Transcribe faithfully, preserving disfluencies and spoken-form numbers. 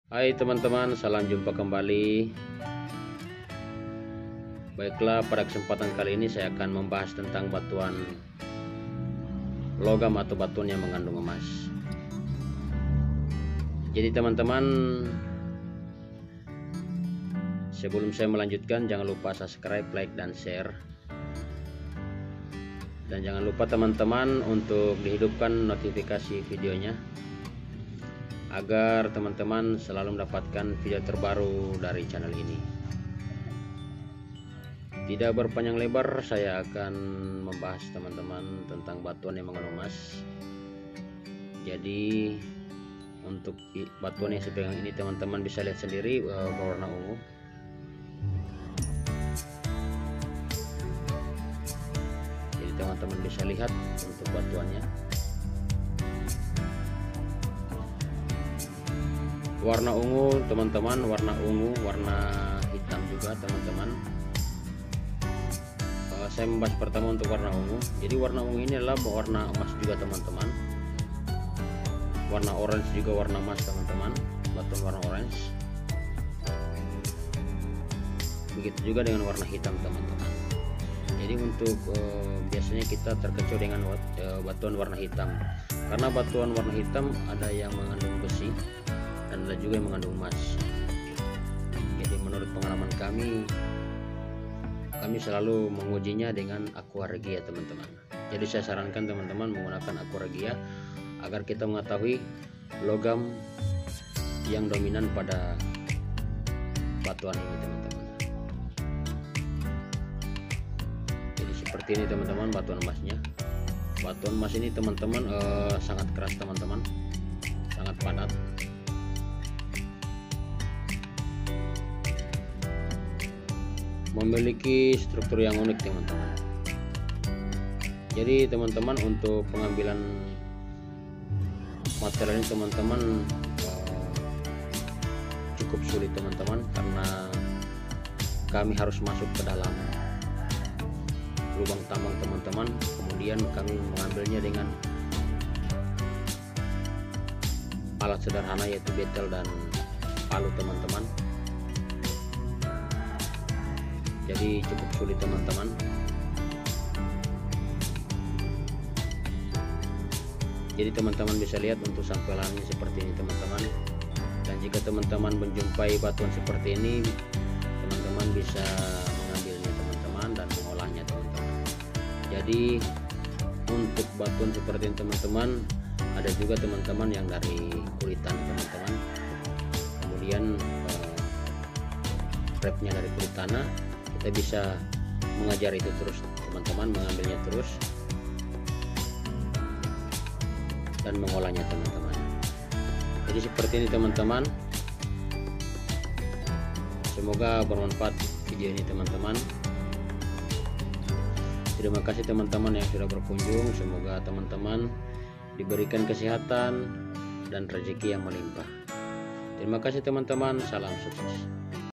Hai teman-teman, salam jumpa kembali. Baiklah, pada kesempatan kali ini saya akan membahas tentang batuan logam atau batuan yang mengandung emas. Jadi teman-teman, sebelum saya melanjutkan, jangan lupa subscribe, like, dan share. Dan jangan lupa teman-teman untuk dihidupkan notifikasi videonya, agar teman-teman selalu mendapatkan video terbaru dari channel ini. Tidak berpanjang lebar, saya akan membahas teman-teman tentang batuan yang mengandung emas. Jadi untuk batuan yang saya pegang ini, teman-teman bisa lihat sendiri uh, berwarna ungu. Jadi teman-teman bisa lihat untuk batuannya. Warna ungu teman-teman, warna ungu, warna hitam juga teman-teman. uh, Saya membahas pertama untuk warna ungu. Jadi warna ungu ini adalah warna emas juga teman-teman. Warna orange juga warna emas teman-teman, batuan warna orange. Begitu juga dengan warna hitam teman-teman. Jadi untuk uh, biasanya kita terkecoh dengan uh, batuan warna hitam, karena batuan warna hitam ada yang mengandung besi dan ada juga yang mengandung emas. Jadi menurut pengalaman kami, kami selalu mengujinya dengan aqua regia teman-teman. Jadi saya sarankan teman-teman menggunakan aqua regia agar kita mengetahui logam yang dominan pada batuan ini teman-teman. Jadi seperti ini teman-teman batuan emasnya. Batuan emas ini teman-teman eh, sangat keras teman-teman, sangat padat. Memiliki struktur yang unik teman-teman. Jadi teman-teman untuk pengambilan material ini teman-teman uh, cukup sulit teman-teman, karena kami harus masuk ke dalam lubang tambang teman-teman, kemudian kami mengambilnya dengan alat sederhana yaitu betel dan palu teman-teman. Jadi cukup sulit teman-teman. Jadi teman-teman bisa lihat untuk sampailannya seperti ini teman-teman. Dan jika teman-teman menjumpai batuan seperti ini, teman-teman bisa mengambilnya teman-teman dan mengolahnya teman-teman. Jadi untuk batuan seperti ini teman-teman, ada juga teman-teman yang dari kulitan teman-teman. Kemudian eh, prepnya dari kulit tanah. Kita bisa mengajar itu terus teman-teman, mengambilnya terus dan mengolahnya teman-teman. Jadi seperti ini teman-teman. Semoga bermanfaat video ini teman-teman. Terima kasih teman-teman yang sudah berkunjung. Semoga teman-teman diberikan kesehatan dan rezeki yang melimpah. Terima kasih teman-teman, salam sukses.